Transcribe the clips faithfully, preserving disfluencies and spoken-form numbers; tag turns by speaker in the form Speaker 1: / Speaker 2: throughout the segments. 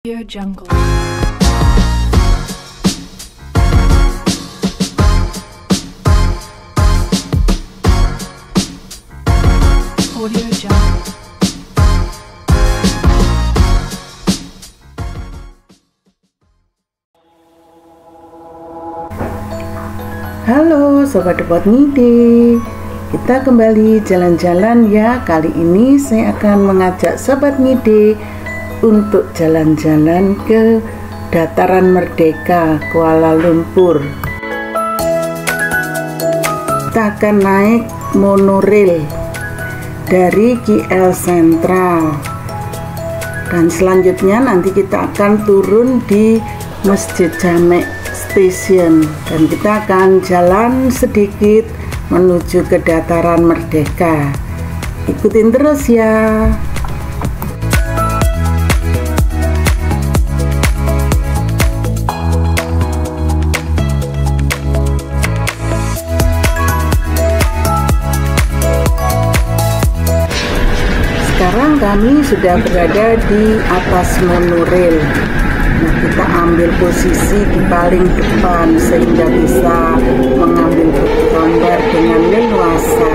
Speaker 1: Audio Jungle. Audio Jungle.
Speaker 2: Halo Sobat Depot Ngide, kita kembali jalan-jalan ya. Kali ini saya akan mengajak Sobat Ngide untuk jalan-jalan ke Dataran Merdeka, Kuala Lumpur. Kita akan naik monorail dari K L Sentral, dan selanjutnya nanti kita akan turun di Masjid Jamek Station, dan kita akan jalan sedikit menuju ke Dataran Merdeka. Ikutin terus ya. Sekarang kami sudah berada di atas monorail. Nah, kita ambil posisi di paling depan sehingga bisa mengambil gambar dengan leluasa.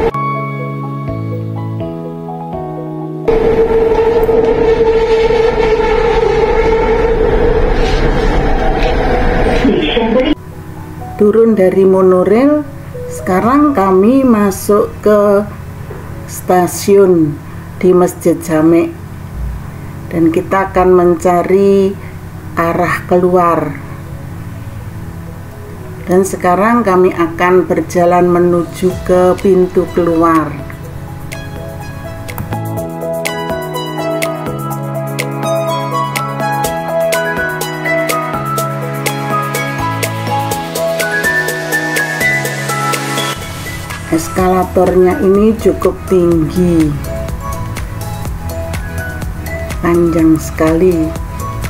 Speaker 2: Turun dari monorail, sekarang kami masuk ke stasiun di Masjid Jamek, dan kita akan mencari arah keluar. Dan sekarang kami akan berjalan menuju ke pintu keluar. Eskalatornya ini cukup tinggi, panjang sekali.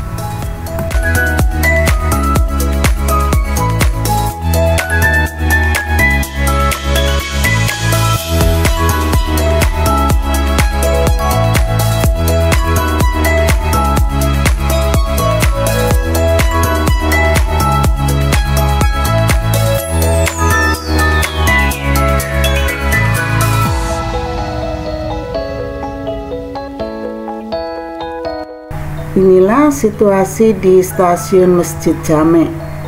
Speaker 2: Inilah situasi di stasiun Masjid Jamek.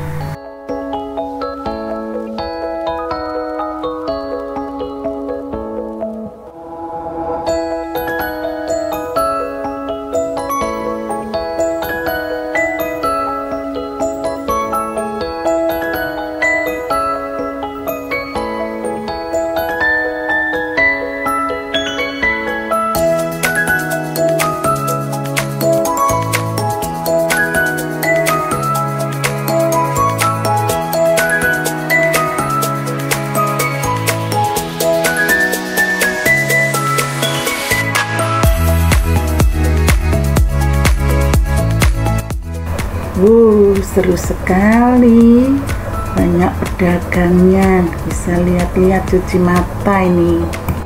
Speaker 2: Wow, seru sekali, banyak pedagangnya, bisa lihat-lihat cuci mata ini.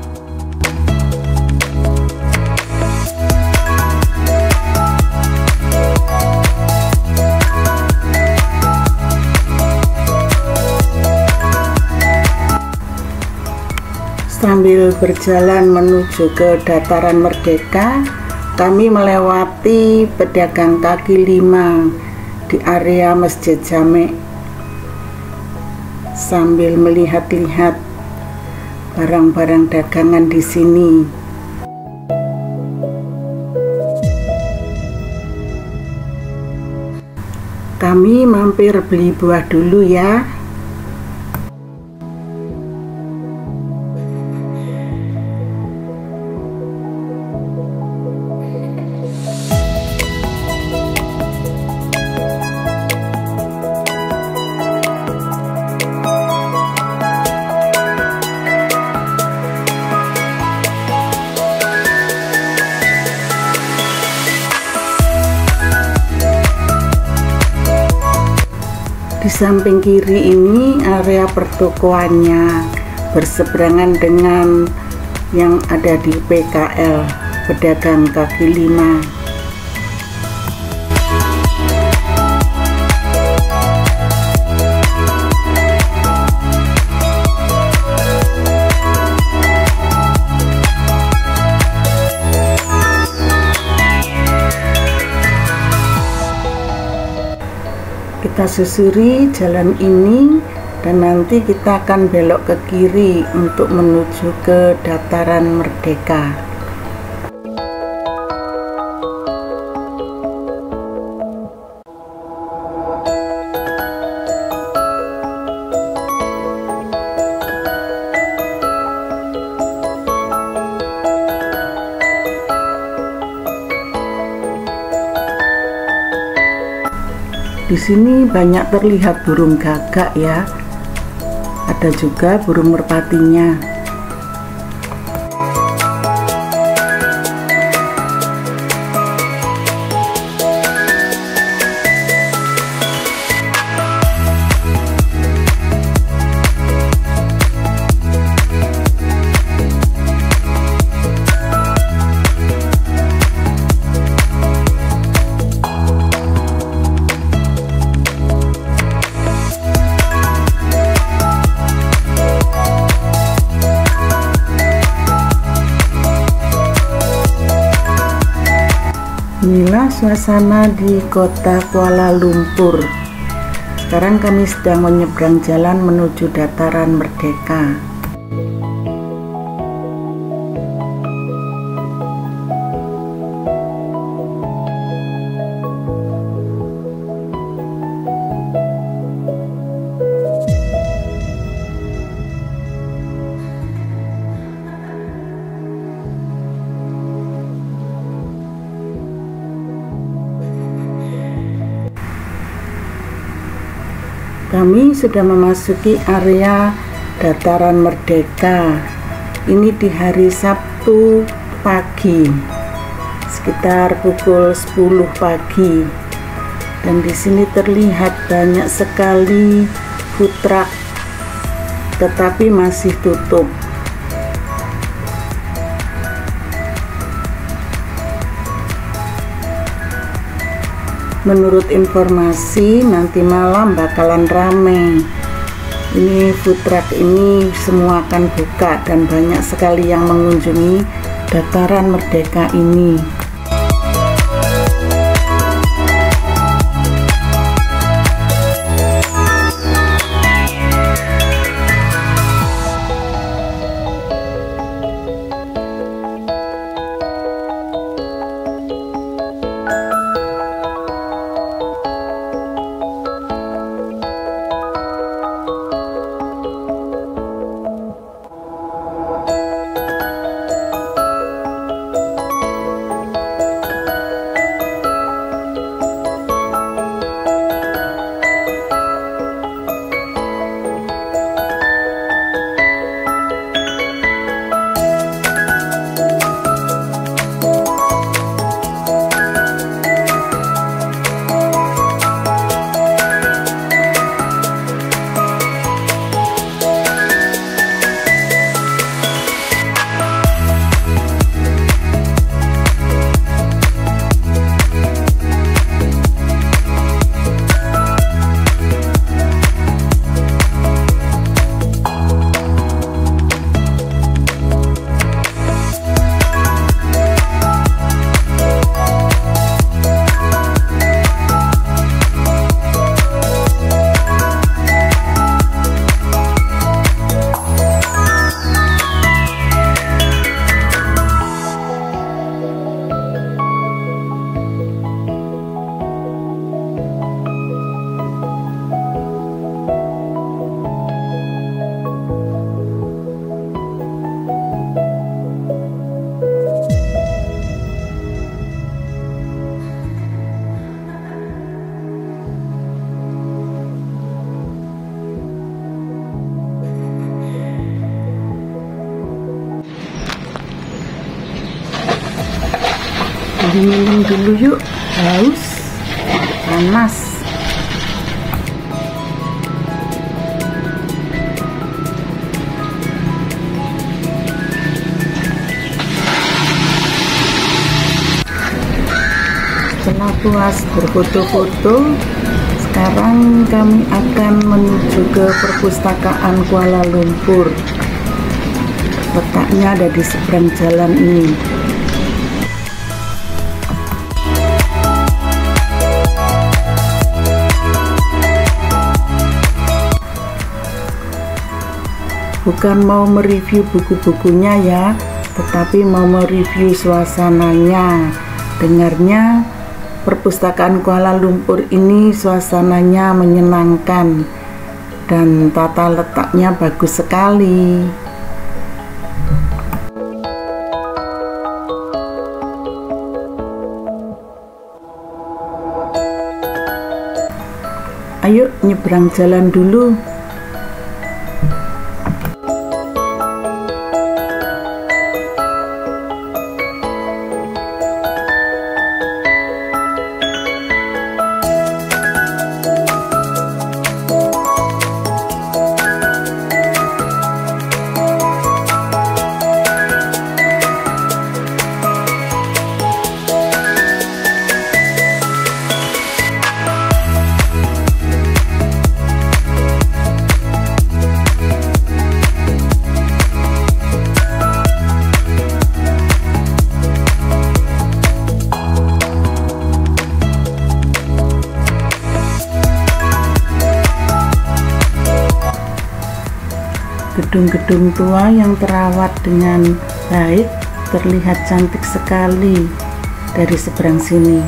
Speaker 2: Sambil berjalan menuju ke Dataran Merdeka, kami melewati pedagang kaki lima di area Masjid Jamek sambil melihat-lihat barang-barang dagangan di sini. Kami mampir beli buah dulu ya. Di samping kiri ini area pertokoannya berseberangan dengan yang ada di P K L, pedagang kaki lima. Kita susuri jalan ini dan nanti kita akan belok ke kiri untuk menuju ke Dataran Merdeka. Di sini banyak terlihat burung gagak ya. Ada juga burung merpatinya. Inilah suasana di kota Kuala Lumpur. Sekarang kami sedang menyeberang jalan menuju Dataran Merdeka. Kami sudah memasuki area Dataran Merdeka. Ini di hari Sabtu pagi, sekitar pukul sepuluh pagi. Dan di sini terlihat banyak sekali food truck, tetapi masih tutup. Menurut informasi nanti malam bakalan rame. Ini food truck ini semua akan buka dan banyak sekali yang mengunjungi Dataran Merdeka ini. Minum dulu yuk, haus, panas. Setelah puas berfoto-foto, sekarang kami akan menuju ke Perpustakaan Kuala Lumpur. Letaknya ada di seberang jalan ini. bukan mau mereview buku-bukunya ya, tetapi mau mereview suasananya. Dengarnya perpustakaan Kuala Lumpur ini suasananya menyenangkan dan tata letaknya bagus sekali. Ayo nyebrang jalan dulu. Gedung-gedung tua yang terawat dengan baik terlihat cantik sekali dari seberang sini.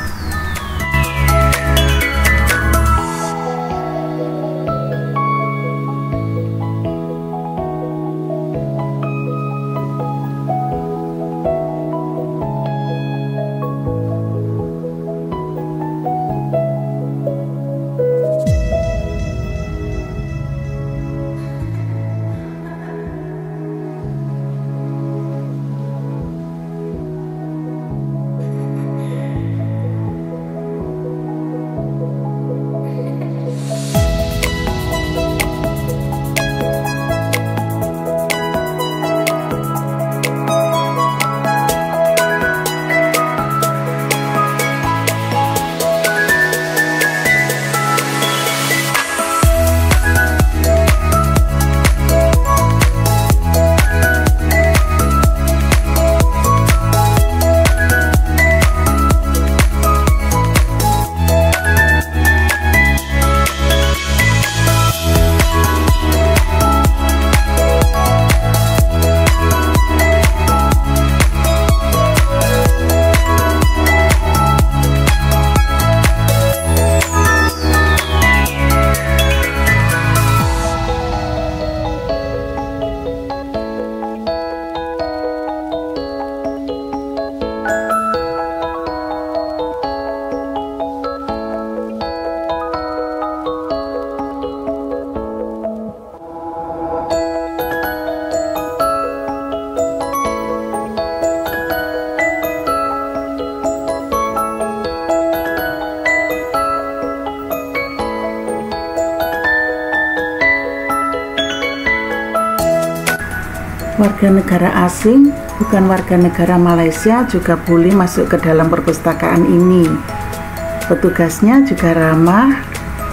Speaker 2: Warga negara asing, bukan warga negara Malaysia, juga boleh masuk ke dalam perpustakaan ini. Petugasnya juga ramah.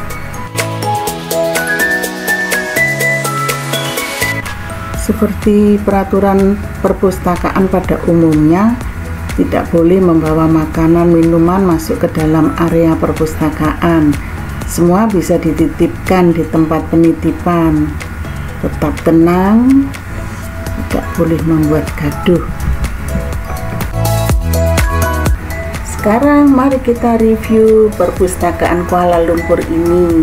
Speaker 2: Seperti peraturan perpustakaan pada umumnya, tidak boleh membawa makanan, minuman masuk ke dalam area perpustakaan. Semua bisa dititipkan di tempat penitipan. Tetap tenang, tidak boleh membuat gaduh. Sekarang mari kita review perpustakaan Kuala Lumpur ini.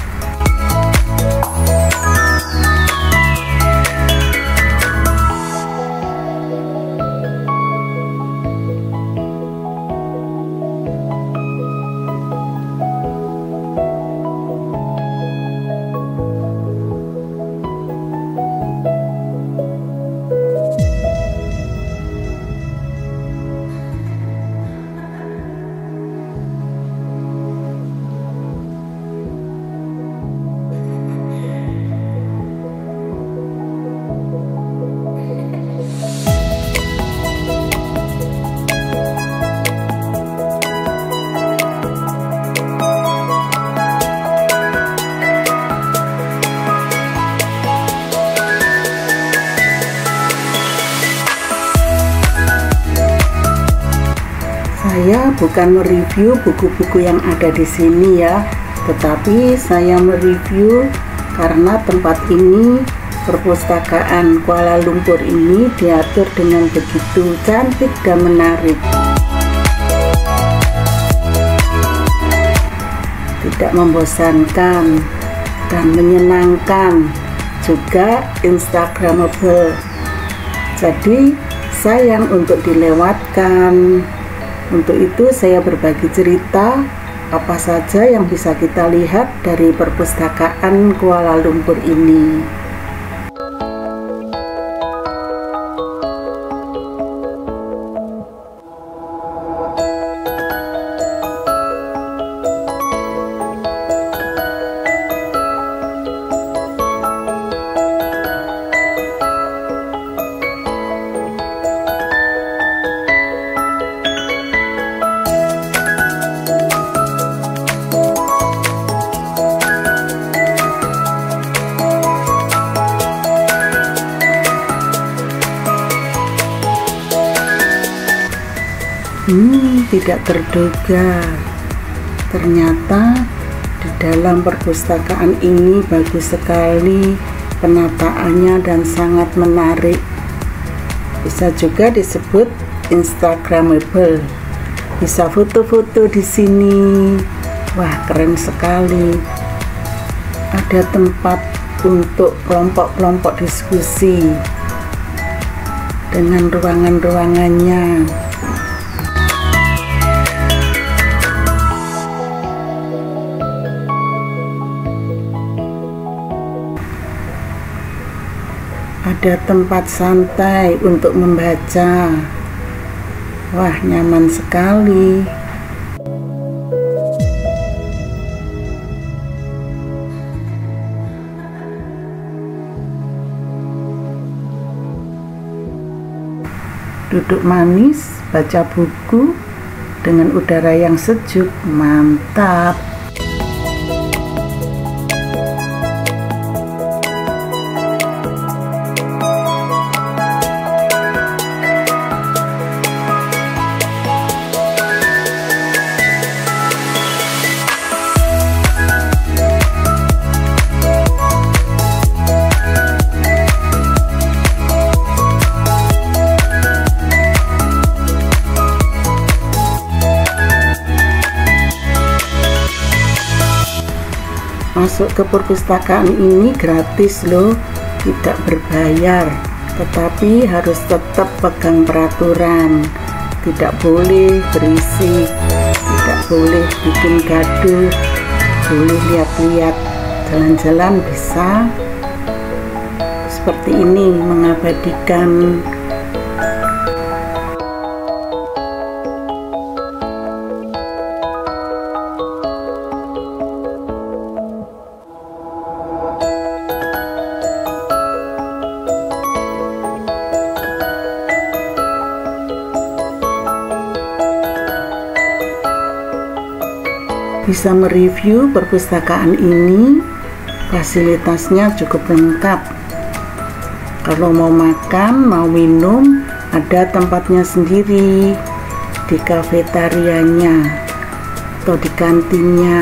Speaker 2: Saya bukan mereview buku-buku yang ada di sini ya, tetapi saya mereview karena tempat ini perpustakaan Kuala Lumpur ini diatur dengan begitu cantik dan menarik. Tidak membosankan dan menyenangkan, juga instagramable. Jadi sayang untuk dilewatkan. Untuk itu saya berbagi cerita apa saja yang bisa kita lihat dari perpustakaan Kuala Lumpur ini. Hmm, tidak terduga, ternyata di dalam perpustakaan ini bagus sekali penataannya dan sangat menarik. Bisa juga disebut instagramable. Bisa foto-foto di sini. Wah, keren sekali. Ada tempat untuk kelompok-kelompok diskusi dengan ruangan-ruangannya. Ada tempat santai untuk membaca. Wah, nyaman sekali. Duduk manis, baca buku dengan udara yang sejuk, mantap. Masuk ke perpustakaan ini gratis loh, tidak berbayar, tetapi harus tetap pegang peraturan. Tidak boleh berisik, tidak boleh bikin gaduh, boleh lihat-lihat, jalan-jalan bisa. Seperti ini, mengabadikan. Bisa mereview perpustakaan ini, fasilitasnya cukup lengkap. Kalau mau makan, mau minum, ada tempatnya sendiri di kafetarianya atau di kantinnya.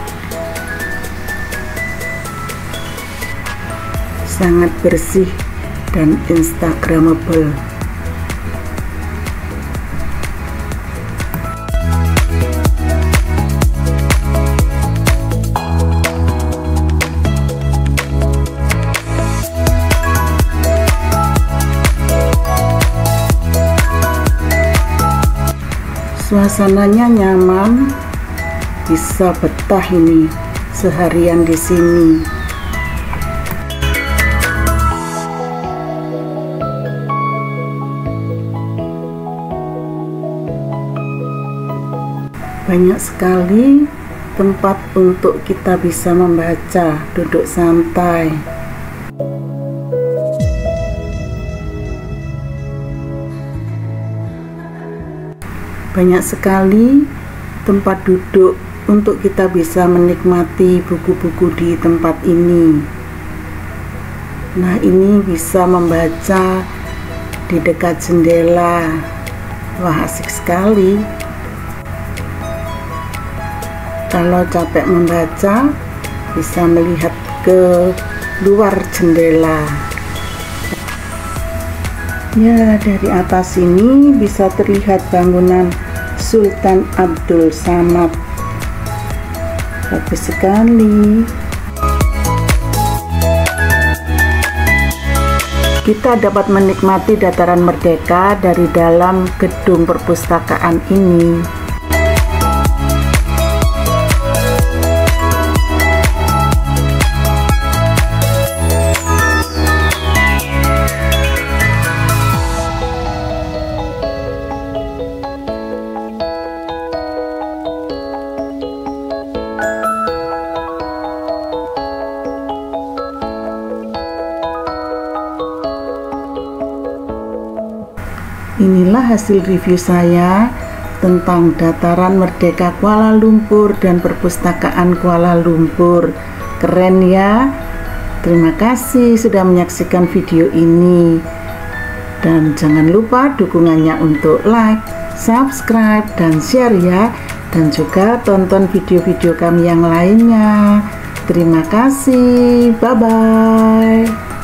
Speaker 2: Sangat bersih dan instagramable. Suasananya nyaman, bisa betah ini seharian di sini. Banyak sekali tempat untuk kita bisa membaca, duduk santai. Banyak sekali tempat duduk untuk kita bisa menikmati buku-buku di tempat ini. Nah, ini bisa membaca di dekat jendela. Wah, asik sekali. Kalau capek membaca, bisa melihat ke luar jendela. Ya, dari atas ini bisa terlihat bangunan Sultan Abdul Samad. Bagus sekali. Kita dapat menikmati dataran Merdeka dari dalam gedung perpustakaan ini. Inilah hasil review saya tentang Dataran Merdeka Kuala Lumpur dan Perpustakaan Kuala Lumpur. Keren ya. Terima kasih sudah menyaksikan video ini. Dan jangan lupa dukungannya untuk like, subscribe, dan share ya. Dan juga tonton video-video kami yang lainnya. Terima kasih. Bye-bye.